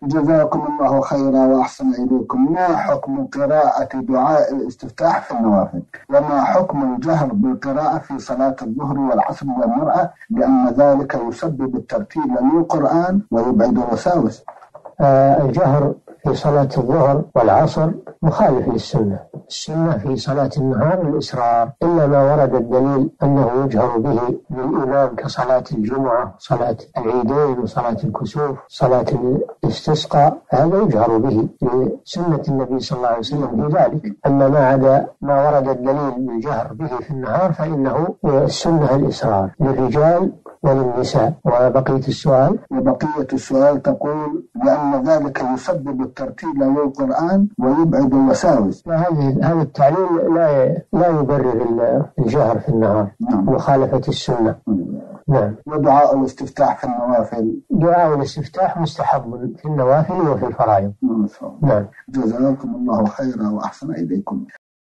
جزاكم الله خيرا وأحسن إليكم. ما حكم قراءة دعاء الاستفتاح في النوافل؟ وما حكم الجهر بالقراءة في صلاة الظهر والعصر والمرأة لأن ذلك يسبب الترتيل للقرآن ويبعد الوساوس؟ الجهر في صلاة الظهر والعصر مخالف للسنة. السنة في صلاة النهار الإسرار، إلا ما ورد الدليل أنه يجهر به للإمام كصلاة الجمعة، صلاة العيدين، وصلاة الكسوف، صلاة الاستسقاء، هذا يجهر به لسنة النبي صلى الله عليه وسلم في ذلك. أما ما عدا ما ورد الدليل بالجهر به في النهار فإنه السنة الإسرار للرجال وللنساء. وبقية السؤال تقول لأن ذلك يسبب الترتيل للقرآن ويبعد الوساوس. هذا التعليل لا يبرر الجهر في النهار، مخالفة السنة. نعم. ودعاء الاستفتاح في النوافل؟ دعاء الاستفتاح مستحب في النوافل وفي الفرائض. نعم. جزاكم الله خيرا وأحسن إليكم.